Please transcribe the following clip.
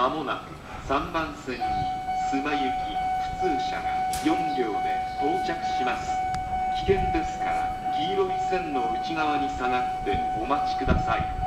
まもなく3番線に須磨行き普通車が4両で到着します。危険ですから黄色い線の内側に下がってお待ちください。